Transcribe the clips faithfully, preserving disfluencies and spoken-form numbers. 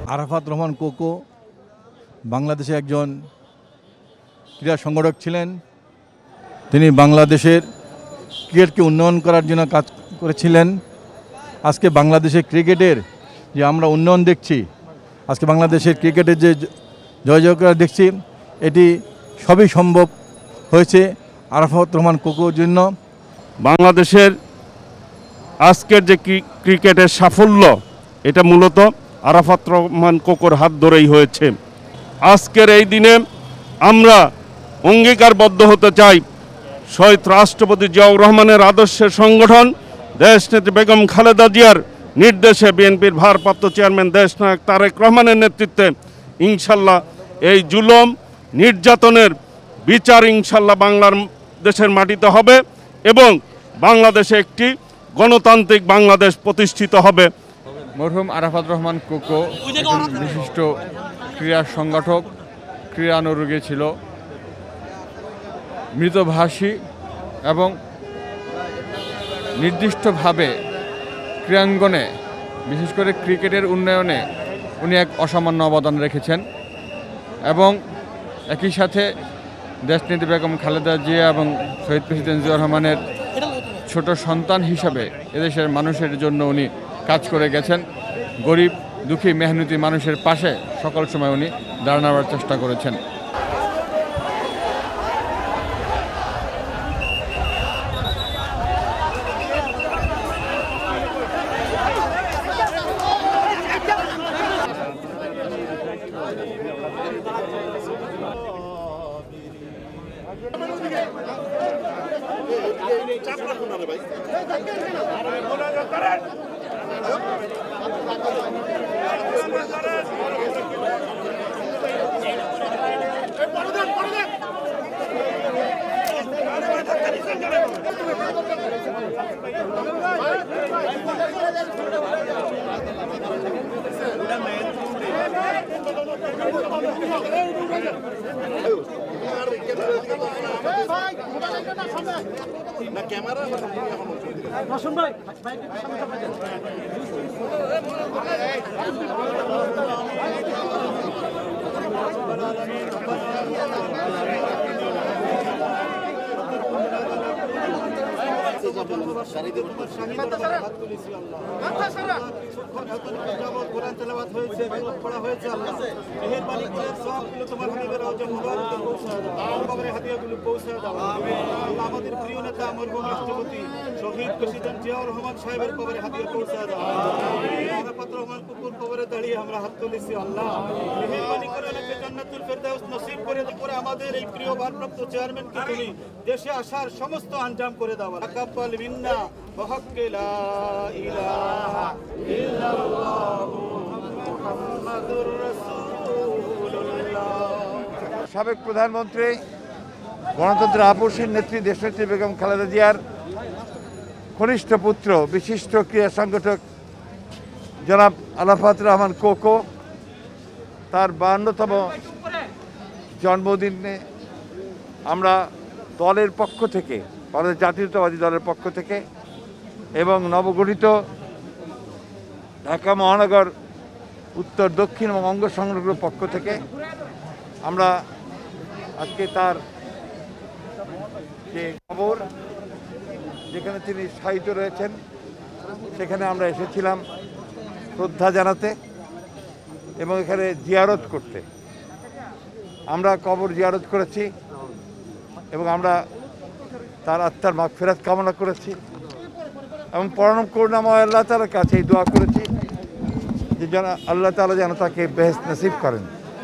Arafat Rahman cocoa বাংলাদেশে একজন ক্রীড়া সংগঠক ছিলেন। তিনি বাংলাদেশের ক্রিকেটকে উন্নয়ন করার জন্য কাজ করেছিলেন। আজকে বাংলাদেশের ক্রিকেটের যে আমরা উন্নয়ন দেখছি, আজকে বাংলাদেশের ক্রিকেটের যে জয় জয়কার দেখছি, এটি সবই সম্ভব হয়েছে আরাফাত রহমান কোকোর জন্য। বাংলাদেশের আজকের যে ক্রিকেটের সাফল্য, এটা মূলত আরাফাত রহমান কোকোর হাত ধরেই হয়েছে। আজকের এই দিনে আমরা অঙ্গীকারবদ্ধ হতে চাই, শহীদ রাষ্ট্রপতি জিয়াউর রহমানের আদর্শের সংগঠন দেশনেত্রী বেগম খালেদা জিয়ার নির্দেশে বিএনপির ভারপ্রাপ্ত চেয়ারম্যান দেশনায়ক তারেক রহমানের নেতৃত্বে ইনশাল্লাহ এই জুলুম নির্যাতনের বিচার ইনশাল্লাহ বাংলার দেশের মাটিতে হবে এবং বাংলাদেশে একটি গণতান্ত্রিক বাংলাদেশ প্রতিষ্ঠিত হবে। মরহুম আরাফাত রহমান কোকো একজন বিশিষ্ট ক্রীড়া সংগঠক, ক্রীড়ানুরাগী ছিল, মৃতভাষী এবং নির্দিষ্টভাবে ক্রীড়াঙ্গনে বিশেষ করে ক্রিকেটের উন্নয়নে উনি এক অসামান্য অবদান রেখেছেন এবং একই সাথে দেশনেত্রী বেগম খালেদা জিয়া এবং শহীদ প্রেসিডেন্ট জিয়াউর রহমানের ছোট সন্তান হিসাবে এদেশের মানুষের জন্য উনি কাজ করে গেছেন। গরিব দুঃখী মেহনতি মানুষের পাশে সকল সময় উনি দাঁড়ানোর চেষ্টা করেছেন। আমাদের প্রিয় নেতা মরহুম রাষ্ট্রপতি শহীদ প্রেসিডেন্ট জিয়াউর রহমান সাহেবের কবরে হাদিয়া পৌঁছে দাও। আরাফাত রহমান কোকোর কবরে দাঁড়িয়ে আমরা হাত তুলেছি। আল্লাহ মেহেরবানি করে ওনাকে জান্নাতুল ফেরদাউস নসিব করে দাও। আমাদের এই প্রিয় ভারপ্রাপ্ত চেয়ারম্যানকে তুমি দেশে আসার সমস্ত আঞ্জাম করে দাও। তাকাব্বাল মিন্না বিহাক্কি লা ইলাহা ইল্লাল্লাহ মুহাম্মাদুর রাসূলুল্লাহ। সাবেক প্রধানমন্ত্রী গণতন্ত্রের আপসীর নেত্রী দেশনেত্রী বেগম খালেদা জিয়ার কনিষ্ঠ পুত্র বিশিষ্ট ক্রীড়া সংগঠক জনাব আরাফাত রহমান কোকো তার বায়ান্নতম জন্মদিনে আমরা দলের পক্ষ থেকে, বাংলাদেশ জাতীয়তাবাদী দলের পক্ষ থেকে এবং নবগঠিত ঢাকা মহানগর উত্তর দক্ষিণ এবং অঙ্গ সংগঠনের পক্ষ থেকে আমরা আজকে তার যে খবর যেখানে তিনি শায়িত রয়েছেন সেখানে আমরা এসেছিলাম শ্রদ্ধা জানাতে এবং এখানে জিয়ারত করতে। আমরা কবর জিয়ারত করেছি এবং আমরা তার আত্মার মাগফিরাত কামনা করেছি এবং পরম করুণাময় আল্লাহ তাআলার কাছে এই দোয়া করেছি যে যেন আল্লাহ তাআলা যেন তাকে বেহেশত নসিব করেন।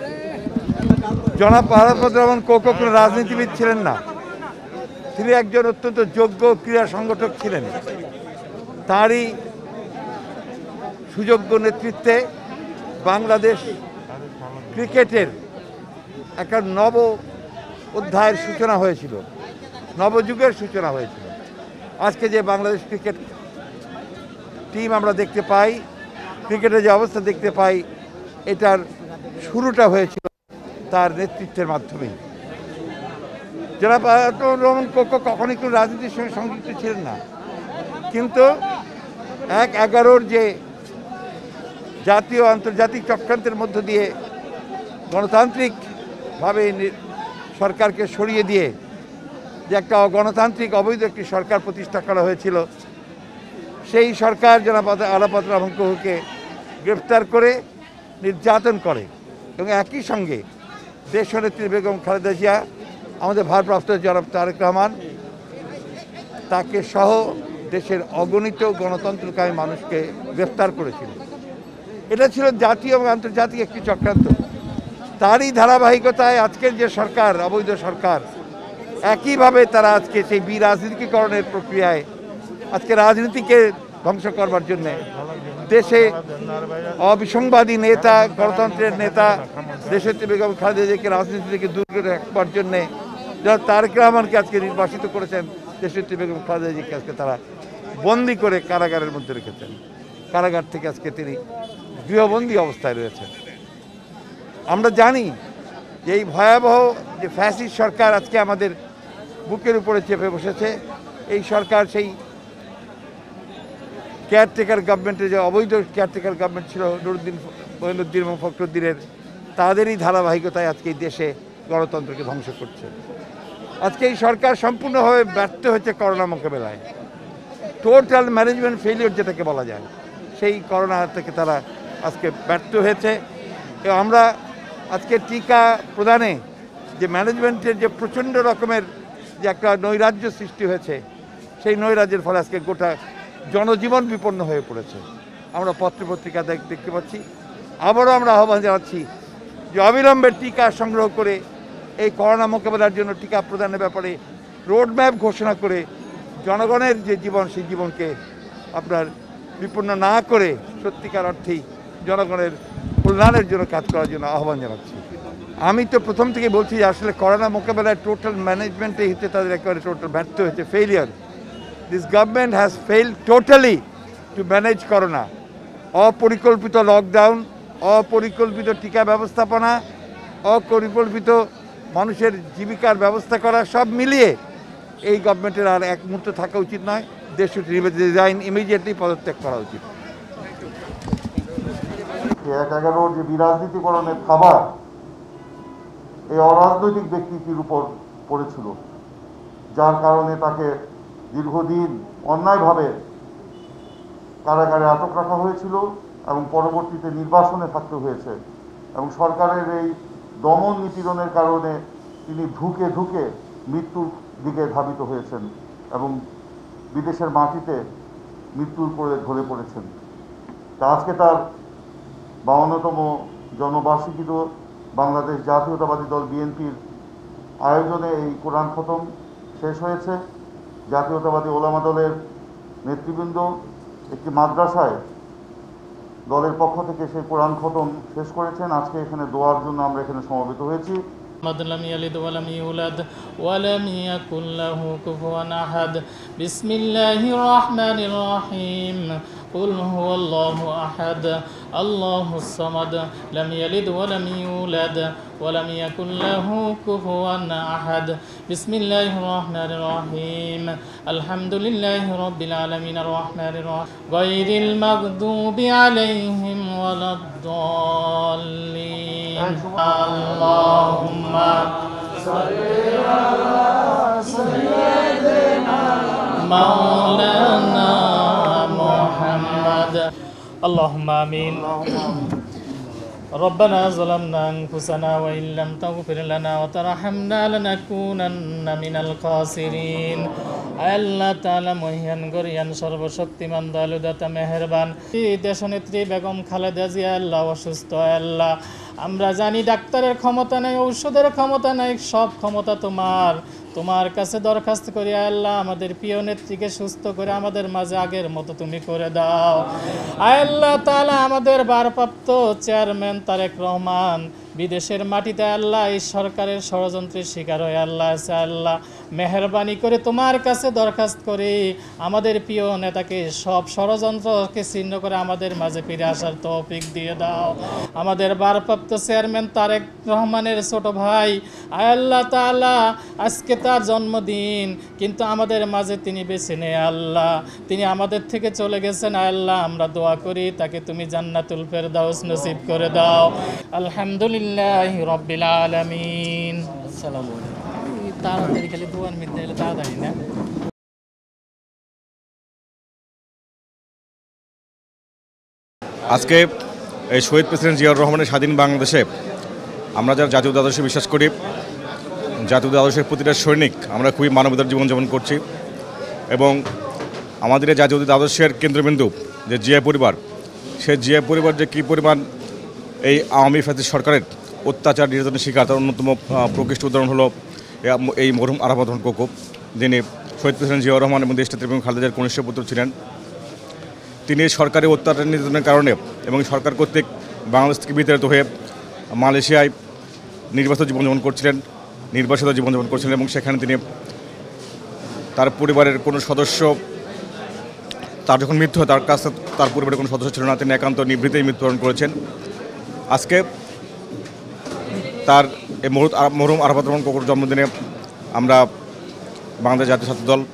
জনাব আরাফাত রহমান কোকো কোনো রাজনীতিবিদ ছিলেন না, তিনি একজন অত্যন্ত যোগ্য ক্রীড়া সংগঠক ছিলেন। তাঁরই সুযোগ্য নেতৃত্বে বাংলাদেশ ক্রিকেটের একটা নব অধ্যায়ের সূচনা হয়েছিল, নবযুগের সূচনা হয়েছিল। আজকে যে বাংলাদেশ ক্রিকেট টিম আমরা দেখতে পাই, ক্রিকেটের যে অবস্থা দেখতে পাই, এটার শুরুটা হয়েছিল তার নেতৃত্বের মাধ্যমেই। জনাব আরাফাত রহমান কোকো কখনই কোনো রাজনীতির সঙ্গে সংযুক্ত ছিলেন না, কিন্তু এক এগারোর যে জাতীয় আন্তর্জাতিক চক্রান্তের মধ্য দিয়ে গণতান্ত্রিকভাবে সরকারকে সরিয়ে দিয়ে যে একটা গণতান্ত্রিক অবৈধ একটি সরকার প্রতিষ্ঠা করা হয়েছিল, সেই সরকার জনাব আরাফাত রহমান কোকোকে গ্রেফতার করে নির্যাতন করে এবং একই সঙ্গে দেশনেত্রী বেগম খালেদা জিয়া, আমাদের ভারপ্রাপ্ত জনাব তারেক রহমান, তাকে সহ দেশের অগণিত গণতন্ত্রকামী মানুষকে গ্রেফতার করেছিল। এটা ছিল জাতীয় এবং আন্তর্জাতিক একটি চক্রান্ত। তারই ধারাবাহিকতায় আজকের যে সরকার, অবৈধ সরকার, একইভাবে তারা আজকে সেই বিরাজনীতিকরণের প্রক্রিয়ায় আজকে রাজনীতিকে ধ্বংস করবার জন্যে দেশে অবিসংবাদী নেতা, গণতন্ত্রের নেতা দেশনেত্রী বেগম খালেদা জিয়াকে রাজনীতি থেকে দূর করে রাখবার জন্যে যারা তারেক রহমানকে আজকে নির্বাসিত করেছেন, দেশনেত্রী বেগম খালেদা জিয়াকে আজকে তারা বন্দি করে কারাগারের মধ্যে রেখেছেন। কারাগার থেকে আজকে তিনি গৃহবন্দী অবস্থায় রয়েছেন। আমরা জানি যে এই ভয়াবহ যে ফ্যাসিস্ট সরকার আজকে আমাদের বুকের উপরে চেপে বসেছে, এই সরকার সেই কেয়ারটেকার গভর্নমেন্টের যে অবৈধ কেয়ারটেকার গভর্নমেন্ট ছিল নুরুদ্দিন মঈনুদ্দিন এবং ফখরুদ্দিনের, তাদেরই ধারাবাহিকতায় আজকে এই দেশে গণতন্ত্রকে ধ্বংস করছে। আজকে এই সরকার সম্পূর্ণভাবে ব্যর্থ হয়েছে করোনা মোকাবেলায়। টোটাল ম্যানেজমেন্ট ফেলিওর যেটাকে বলা যায়, সেই করোনা থেকে তারা আজকে ব্যর্থ হয়েছে। এবং আমরা আজকে টিকা প্রদানে যে ম্যানেজমেন্টের যে প্রচণ্ড রকমের যে একটা নৈরাজ্য সৃষ্টি হয়েছে, সেই নৈরাজ্যের ফলে আজকে গোটা জনজীবন বিপন্ন হয়ে পড়েছে। আমরা পত্রপত্রিকা দেখতে পাচ্ছি। আবারও আমরা আহ্বান জানাচ্ছি যে অবিলম্বে টিকা সংগ্রহ করে এই করোনা মোকাবেলার জন্য টিকা প্রদানের ব্যাপারে রোডম্যাপ ঘোষণা করে জনগণের যে জীবন, সেই জীবনকে আপনার বিপন্ন না করে সত্যিকার অর্থেই জনগণের কল্যাণের জন্য কাজ করার জন্য আহ্বান জানাচ্ছি। আমি তো প্রথম থেকে বলছি যে আসলে করোনা মোকাবেলায় টোটাল ম্যানেজমেন্টে হচ্ছে তাদের একেবারে টোটাল ব্যর্থ হয়েছে, failure. This government has failed totally to manage Corona. অপরিকল্পিত লকডাউন, অপরিকল্পিত টিকা ব্যবস্থাপনা, অপরিকল্পিত মানুষের জীবিকার ব্যবস্থা করা, সব মিলিয়ে এই গভর্নমেন্টের আর এক মুহূর্ত থাকা উচিত নয়। দে শুড রিজাইন ইমিডিয়েটলি, পদত্যাগ করা উচিত। এক এগারো যে বিরাজনীতিকরণের খাবার এই অরাজনৈতিক ব্যক্তিটির উপর পড়েছিল, যার কারণে তাকে দীর্ঘদিন অন্যায়ভাবে কারাগারে আটক রাখা হয়েছিল এবং পরবর্তীতে নির্বাসনে থাকতে হয়েছে। এবং সরকারের এই দমন নিপীড়নের কারণে তিনি ধুকে ধুকে মৃত্যুর দিকে ধাবিত হয়েছেন এবং বিদেশের মাটিতে মৃত্যুর করে ঢলে পড়েছেন। তা আজকে তার বাউন্নতম জন্মবার্ষিকীত বাংলাদেশ জাতীয়তাবাদী দল বিএনপির আয়োজনে এই কোরআন খতম শেষ হয়েছে। জাতীয়তাবাদী ওলামা দলের নেতৃবৃন্দ একটি মাদ্রাসায় দলের পক্ষ থেকে সেই কোরআন খতম শেষ করেছেন। আজকে এখানে দোয়ার জন্য আমরা এখানে সমবেত হয়েছি। لم يلد ولم يولد ولم يكن له كفوا أحد بسم الله الرحمن الرحيم قل هو الله أحد الله الصمد لم يلد ولم يولد ولم يكن له كفوا أحد بسم الله الرحمن الرحيم الحمد لله رب العالمين الرحمن الرحيم غير المغضوب عليهم ولا الضالين اللهم صل على سيدنا مولانا محمد اللهم آمين ربنا ظلمنا أنفسنا وإن لم تغفر لنا وترحمنا لنكونن من الخاسرين আল্লাহ তাআলা মহিয়ান গরিয়ান সর্বশক্তিমান দয়ালুদাতা মেহেরবান। দেশনেত্রী বেগম খালেদা জিয়া আল্লাহ অসুস্থ, আল্লাহ আমরা জানি ডাক্তারের ক্ষমতা নেই, ঔষধের ক্ষমতা নেই, সব ক্ষমতা তোমার। তোমার কাছে দরখাস্ত করি আল্লাহ আমাদের প্রিয় নেত্রীকে সুস্থ করে আমাদের মাঝে আগের মতো তুমি করে দাও। আল্লাহ তাআলা আমাদের ভারপ্রাপ্ত চেয়ারম্যান তারেক রহমান বিদেশের মাটিতে আল্লাহ এই সরকারের ষড়যন্ত্রের শিকার হয়ে আল্লাহ আছে, আল্লাহ মেহরবানি করে তোমার কাছে দরখাস্ত করি আমাদের প্রিয় নেতাকে সব ষড়যন্ত্রকে ছিন্ন করে আমাদের মাঝে ফিরে আসার তৌফিক দিয়ে দাও। আমাদের ভারপ্রাপ্ত চেয়ারম্যান তারেক রহমানের ছোট ভাই আয় আল্লাহ তাআলা, আজকে তার জন্মদিন, কিন্তু আমাদের মাঝে তিনি বেঁচে নেই আল্লাহ, তিনি আমাদের থেকে চলে গেছেন। আয় আল্লাহ, আমরা দোয়া করি তাকে তুমি জান্নাতুল ফেরদাউস নসিব করে দাও। আলহামদুলিল্লাহি রাব্বিল আলামিন। আসসালামু আলাইকুম। তাড়াতাড়ি খালি দোয়ার মধ্যে এলে তাড়াতাড়ি না। আজকে এই শহীদ প্রেসিডেন্ট জিয়াউর রহমানের স্বাধীন বাংলাদেশে আমরা যারা জাতীয় আদর্শে বিশ্বাস করি, জাতীয় আদর্শের প্রতিটা সৈনিক আমরা খুবই মানবতার জীবনযাপন করছি, এবং আমাদের এই জাতীয় আদর্শের কেন্দ্রবিন্দু যে জিয়া পরিবার, সেই জিয়া পরিবার যে কী পরিমাণ এই আওয়ামী ফ্যাসিস্ট সরকারের অত্যাচার নির্যাতনের শিকার, তার অন্যতম প্রকৃষ্ট উদাহরণ হলো এই মরহুম আরাফাত রহমান কোকো, যিনি শহীদ প্রেসিডেন্ট জিয়াউর রহমান এবং দেশনেত্রী এবং খালেদা জিয়ার কনিষ্ঠ পুত্র ছিলেন। তিনি সরকারি অত্যাচার নির্যাতনের কারণে এবং সরকার কর্তৃক বাংলাদেশ থেকে বিতাড়িত হয়ে মালয়েশিয়ায় নির্বাসিত জীবনযাপন করছিলেন নির্বাসিত জীবনযাপন করছিলেন এবং সেখানে তিনি তার পরিবারের কোনো সদস্য, তার যখন মৃত্যু হয় তার কাছে তার পরিবারের কোনো সদস্য ছিল না, তিনি একান্ত নিভৃতেই মৃত্যুবরণ করেছেন। আজকে তার এই মরহুম আরাফাত রহমান কোকোর জন্মদিনে আমরা বাংলাদেশ জাতীয় ছাত্র দল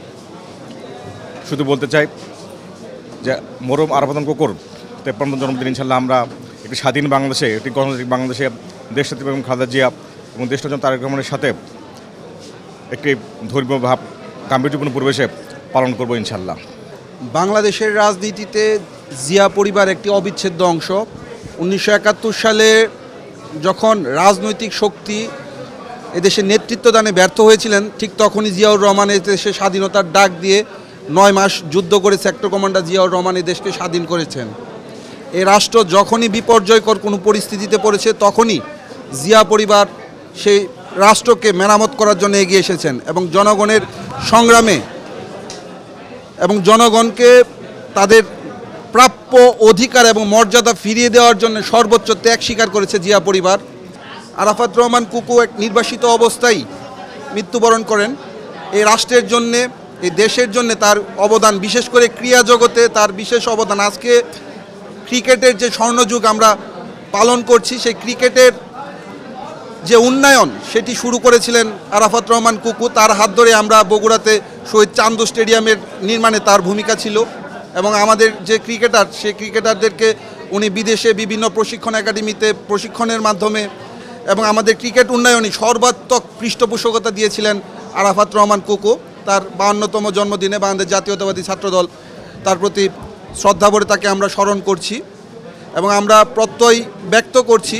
শুধু বলতে চাই যে মরহুম আরাফাত রহমান কোকোর তেপ্পান্ন জন্মদিন ইনশাল্লাহ আমরা একটি স্বাধীন বাংলাদেশে, একটি গণতান্ত্রিক বাংলাদেশে দেশনেত্রী এবং খালেদা জিয়া এবং দেশনেত্রী তারেক রহমানের সাথে একটি ধর্মীয় ভাব গাম্ভীর্যপূর্ণ পরিবেশে পালন করব ইনশাল্লাহ। বাংলাদেশের রাজনীতিতে জিয়া পরিবার একটি অবিচ্ছেদ্য অংশ। উনিশশো একাত্তর সালে যখন রাজনৈতিক শক্তি এদেশে নেতৃত্বদানে ব্যর্থ হয়েছিলেন, ঠিক তখনই জিয়াউর রহমান এদেশে স্বাধীনতার ডাক দিয়ে নয় মাস যুদ্ধ করে সেক্টর কমান্ডার জিয়াউর রহমান এই দেশকে স্বাধীন করেছেন। এই রাষ্ট্র যখনই বিপর্যয়কর কোনো পরিস্থিতিতে পড়েছে, তখনই জিয়া পরিবার সেই রাষ্ট্রকে মেরামত করার জন্য এগিয়ে এসেছেন এবং জনগণের সংগ্রামে এবং জনগণকে তাদের প্রাপ্য অধিকার এবং মর্যাদা ফিরিয়ে দেওয়ার জন্য সর্বোচ্চ ত্যাগ স্বীকার করেছে জিয়া পরিবার। আরাফাত রহমান কুকু এক নির্বাসিত অবস্থায় মৃত্যুবরণ করেন। এই রাষ্ট্রের জন্যে, এই দেশের জন্য তার অবদান, বিশেষ করে ক্রীড়া জগতে তার বিশেষ অবদান। আজকে ক্রিকেটের যে স্বর্ণযুগ আমরা পালন করছি, সেই ক্রিকেটের যে উন্নয়ন সেটি শুরু করেছিলেন আরাফাত রহমান কুকু। তার হাত ধরে আমরা বগুড়াতে শহীদ চান্দু স্টেডিয়ামের নির্মাণে তার ভূমিকা ছিল, এবং আমাদের যে ক্রিকেটার, সেই ক্রিকেটারদেরকে উনি বিদেশে বিভিন্ন প্রশিক্ষণ একাডেমিতে প্রশিক্ষণের মাধ্যমে এবং আমাদের ক্রিকেট উন্নয়নে সর্বাত্মক পৃষ্ঠপোষকতা দিয়েছিলেন আরাফাত রহমান কুকু। তার বাহান্নতম জন্মদিনে বাংলাদেশ জাতীয়তাবাদী ছাত্রদল তার প্রতি শ্রদ্ধা ভরে তাকে আমরা স্মরণ করছি, এবং আমরা প্রত্যয় ব্যক্ত করছি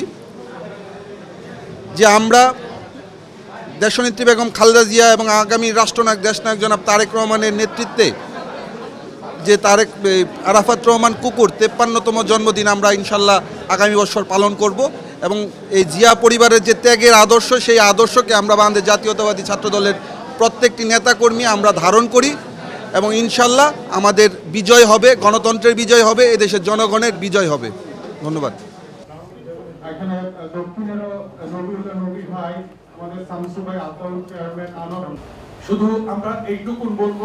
যে আমরা দেশনেত্রী বেগম খালেদা জিয়া এবং আগামী রাষ্ট্রনায়ক দেশনায়ক জনাব তারেক রহমানের নেতৃত্বে যে তারেক আরাফাত রহমান কুকুর তেপ্পান্নতম জন্মদিন আমরা ইনশাল্লাহ আগামী বছর পালন করব, এবং এই জিয়া পরিবারের যে ত্যাগের আদর্শ, সেই আদর্শকে আমরা বাংলাদেশ জাতীয়তাবাদী ছাত্রদলের প্রত্যেকটি নেতাকর্মী আমরা ধারণ করি, এবং ইনশাল্লাহ আমাদের বিজয় হবে, গণতন্ত্রের বিজয় হবে, এদেশের জনগণের বিজয় হবে। ধন্যবাদ। এখানে দক্ষিণেরও নবীউল্লাহ নবী ভাই, আমাদের শামসু ভাই, আতাউল চেয়ারম্যান, আনন্দ, শুধু আমরা এইটুকুন বলবো,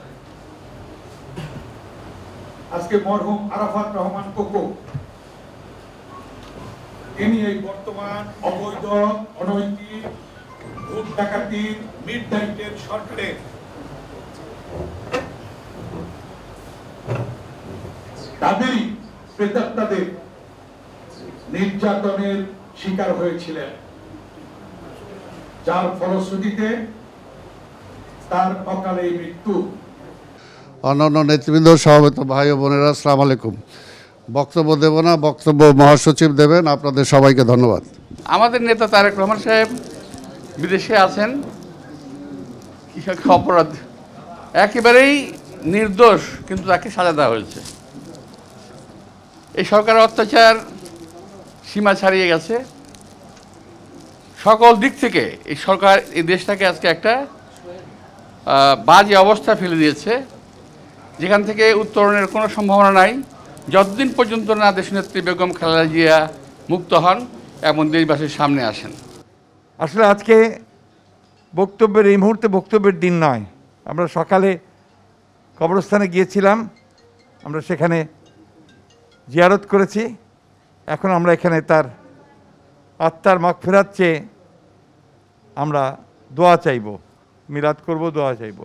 আজকে মরহুম আরাফাত রহমান কোকো তিনি এই বর্তমান অবৈধ, অনৈতিক, ভোট ডাকাতির, মিড নাইটের সরকারের তাদেরই প্রেতাত্মাদের নির্যাতনের শিকার হয়েছিলেন, যার ফলশ্রুতিতে তার অকালে মৃত্যু। অন্যান্য নেতৃবৃন্দ, সভাপত ভাই ও বোনেরা, আসসালামু আলাইকুম। বক্তব্য দেব না, বক্তব্য মহাসচিব দেবেন। আপনাদের সবাইকে ধন্যবাদ। আমাদের নেতা তারেক রহমান সাহেব বিদেশে আছেন, কৃষক অপরাধ একেবারেই নির্দোষ, কিন্তু তাকে সাজা দেওয়া হয়েছে। এই সরকারের অত্যাচার সীমা ছাড়িয়ে গেছে সকল দিক থেকে। এই সরকার এই দেশটাকে আজকে একটা বাজে অবস্থা ফেলে দিয়েছে, যেখান থেকে উত্তরণের কোনো সম্ভাবনা নাই যতদিন পর্যন্ত না দেশনেত্রী বেগম খালেদা জিয়া মুক্ত হন এবং দেশবাসীর সামনে আসেন। আসলে আজকে বক্তব্যের এই মুহূর্তে বক্তব্যের দিন নয়। আমরা সকালে কবরস্থানে গিয়েছিলাম, আমরা সেখানে জিয়ারত করেছি। এখন আমরা এখানে তার আত্মার মাগফিরাত চেয়ে আমরা দোয়া চাইব, মিলাদ করব, দোয়া চাইব।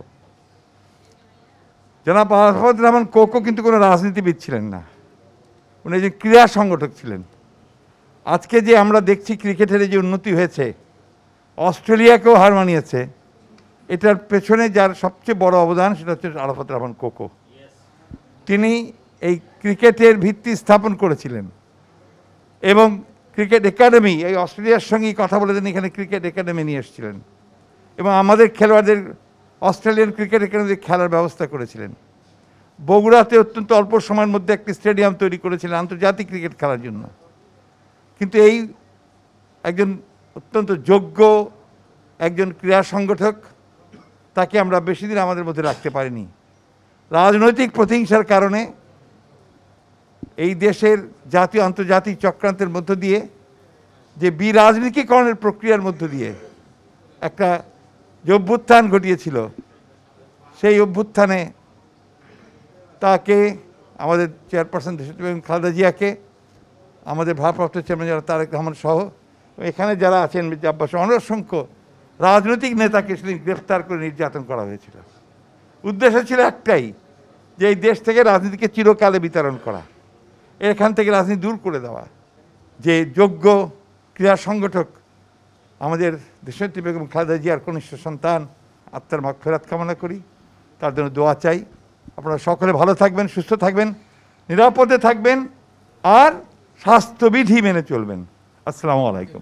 জনাব আরাফাত রহমান কোকো কিন্তু কোনো রাজনীতিবিদ ছিলেন না, উনি একজন ক্রীড়া সংগঠক ছিলেন। আজকে যে আমরা দেখছি ক্রিকেটের যে উন্নতি হয়েছে, অস্ট্রেলিয়াকেও হার মানিয়েছে, এটার পেছনে যার সবচেয়ে বড় অবদান সেটা হচ্ছে আরাফাত রহমান কোকো। তিনি এই ক্রিকেটের ভিত্তি স্থাপন করেছিলেন এবং ক্রিকেট একাডেমি, এই অস্ট্রেলিয়ার সঙ্গেই কথা বলে তিনি এখানে ক্রিকেট একাডেমি নিয়ে এসেছিলেন এবং আমাদের খেলোয়াড়দের অস্ট্রেলিয়ান ক্রিকেট একাডেমিতে খেলার ব্যবস্থা করেছিলেন। বগুড়াতে অত্যন্ত অল্প সময়ের মধ্যে একটি স্টেডিয়াম তৈরি করেছিলেন আন্তর্জাতিক ক্রিকেট খেলার জন্য। কিন্তু এই একজন অত্যন্ত যোগ্য একজন ক্রীড়া সংগঠক, তাকে আমরা বেশি দিন আমাদের মধ্যে রাখতে পারিনি। রাজনৈতিক প্রতিহিংসার কারণে এই দেশের জাতীয় আন্তর্জাতিক চক্রান্তের মধ্য দিয়ে, যে বিরাজনীতিকরণের প্রক্রিয়ার মধ্য দিয়ে একটা যে অভ্যুত্থান ঘটিয়েছিল, সেই অভ্যুত্থানে তাকে, আমাদের চেয়ারপারসন দেশপ্রেম খালেদা জিয়াকে, আমাদের ভারপ্রাপ্ত চেয়ারম্যান যারা তারেক রহমান সহ এখানে যারা আছেন মির্জা আব্বাস, অসংখ্য রাজনৈতিক নেতাকে সেদিন গ্রেফতার করে নির্যাতন করা হয়েছিল। উদ্দেশ্য ছিল একটাই, যে এই দেশ থেকে রাজনীতিকে চিরকালে বিতরণ করা, এখান থেকে রাজনীতি দূর করে দেওয়া। যে যোগ্য ক্রীড়া সংগঠক আমাদের দেশনেত্রী বেগম খালেদা জিয়ার কনিষ্ঠ সন্তান, আত্মার মাগফিরাত কামনা করি, তার জন্য দোয়া চাই। আপনারা সকলে ভালো থাকবেন, সুস্থ থাকবেন, নিরাপদে থাকবেন আর স্বাস্থ্যবিধি মেনে চলবেন। আসসালামু আলাইকুম।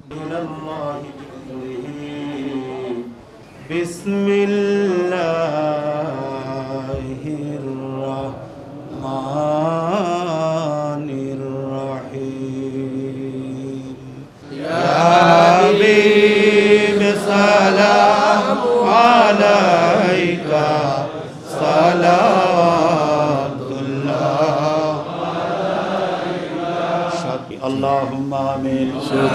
বিসমিল্লাহির রাহমানির রহিম। ইয়া হাবিব সালাম আলাইকা সালাতুল্লাহ শাকি আল্লাহুম্মা আমিন।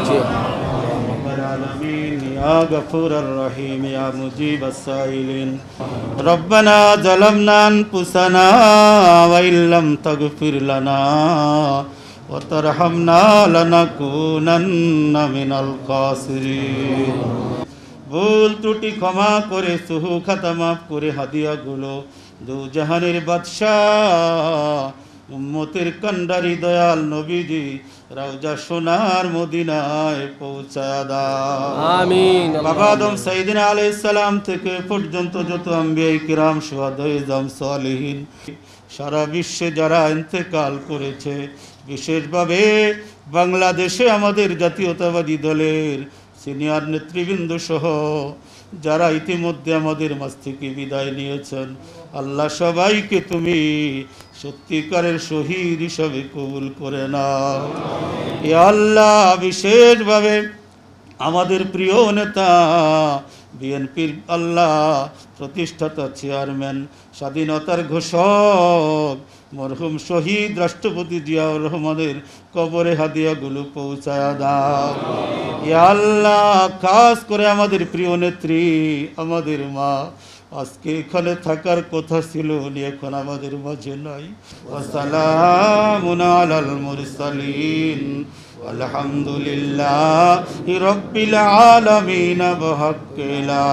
يا غفور الرحيم يا مجيب السائلين ربنا ظلمنا أنفسنا وإن لم تغفر لنا وترحمنا لنكونن من الخاسرين। ভুল ত্রুটি ক্ষমা করে, সুহু খাতা মাফ করে, হাদিয়াগুলো দু জাহানের বাদশাহ উম্মতের কান্ডারি দয়াল নবীজি রওজা সোনার মদিনায় পৌঁছায়া দাও আমিন। বাবা আদম সাইয়েদিনা আলাইহিস সালাম থেকে পর্যন্ত যত আম্বিয়া কিরাম, শুহাদা, ইজাম, সালিহিন, সারা বিশ্বে যারা ইন্তেকাল করেছে, বিশেষভাবে বাংলাদেশে আমাদের জাতীয়তাবাদী দলের সিনিয়র নেতৃবৃন্দ সহ যারা ইতিমধ্যে আমাদের মাঝ থেকে বিদায় নিয়েছেন, আল্লাহ সবাইকে তুমি সত্যিকারের শহীদ হিসাবে কবুল করে নাও। এ আল্লাহ, বিশেষভাবে আমাদের প্রিয় নেতা বিএনপির আল্লাহ প্রতিষ্ঠাতা চেয়ারম্যান, স্বাধীনতার ঘোষক মরহুম শহীদ রাষ্ট্রপতি জিয়াউর রহমানের কবরে হাদিয়াগুলো পৌঁছায়া দাও। ইয়া আল্লাহ, খাস করে আমাদের প্রিয় নেত্রী, আমাদের মা আজকে এখানে থাকার কথা ছিল, উনি এখন আমাদের মাঝে নাই। ওয়াসালামুন আলাল মুরসালিন আলহামদুলিল্লাহি রাব্বিল আলামিন। বিহাক্কি লা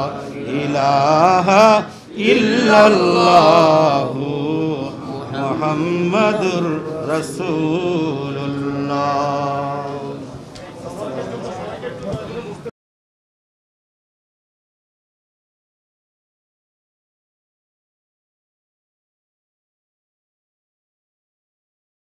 ইলাহা ইল্লাল্লাহু মুহাম্মাদুর রাসূলুল্লাহ।